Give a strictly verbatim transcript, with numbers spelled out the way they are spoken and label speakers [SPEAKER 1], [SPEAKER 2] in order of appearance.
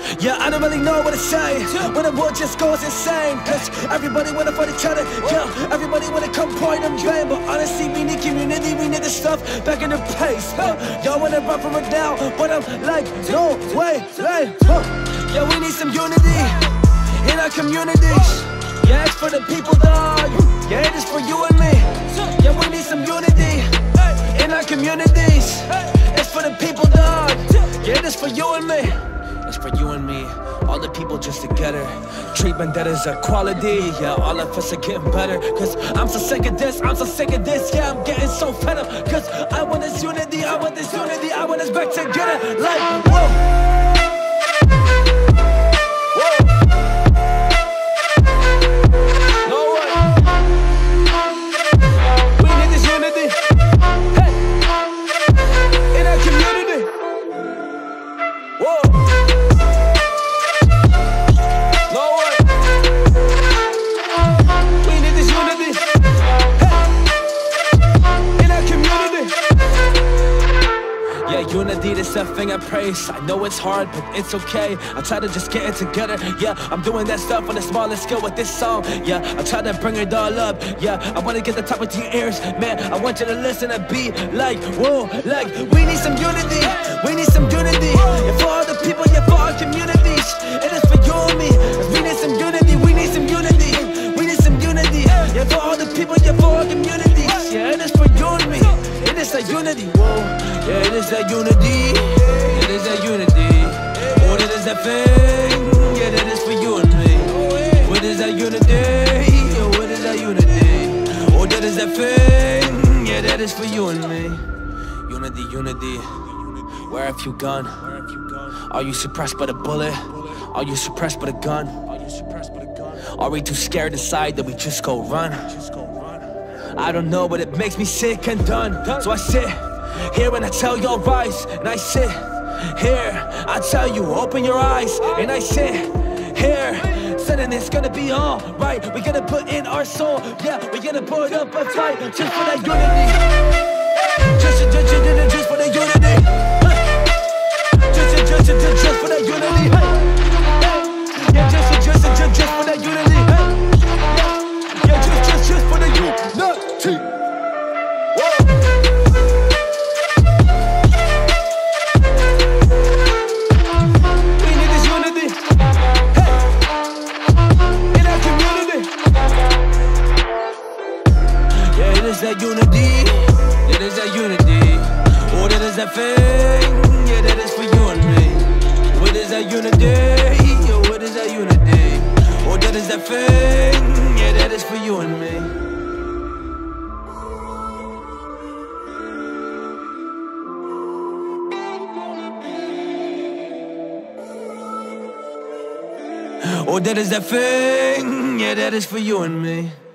[SPEAKER 1] Yeah, I don't really know what to say when the world just goes insane. Cause everybody wanna fight each other. Yeah, everybody wanna come point and blame. But honestly, we need community, we need the stuff back in the pace. Huh? Y'all wanna run from it down, but I'm like, no way, hey, huh? Yeah, we need some unity in our communities. Yeah, it's for the people, dog. Yeah, it is for you and me. Yeah, we need some unity in our communities. It's for the people, dog. Yeah, it is for you and me. It's for you and me, all the people just together. Treatment that is equality, yeah, all of us are getting better. Cause I'm so sick of this, I'm so sick of this, yeah, I'm getting so fed up. Cause I want this unity, I want this unity, I want us back together. Like, whoa. Unity, this that thing I praise. I know it's hard, but it's okay. I try to just get it together. Yeah, I'm doing that stuff on a smaller scale with this song. Yeah, I try to bring it all up. Yeah, I wanna get the top of your ears. Man, I want you to listen and be like, whoa, like, we need some unity. We need some unity. Yeah, for all the people, yeah, for our communities. It is for you and me. We need some unity. We need some unity. We need some unity. Yeah, for all the people, yeah, for our communities. Yeah, it is for you and me. It is a unity, whoa. Yeah, it is that unity. It is that unity. Oh, that is that thing. Yeah, that is for you and me. What is that unity? Oh, what is that unity? Oh, that is that thing. Yeah, that is for you and me. Unity, unity. Where have you gone? Are you suppressed by the bullet? Are you suppressed by the gun? Are we too scared inside that we just go run? I don't know, but it makes me sick and done. So I sit here and I tell you rise, and I sit here, I tell you open your eyes, and I sit here, saying it's gonna be alright. We're gonna put in our soul, yeah, we're gonna put up a fight just for that unity. Just, just, just, just, just for that unity. Just, just, just, just, just for that unity. Yeah, just, just, just, just for that unity. Yeah, just, just, just for the unity. It is that unity, it is that unity. Oh, that is that thing, yeah, that is for you and me. What is that unity? Oh, what is that unity? Oh, that is that thing, yeah, that is for you and me. Oh, that is that thing, yeah, that is for you and me.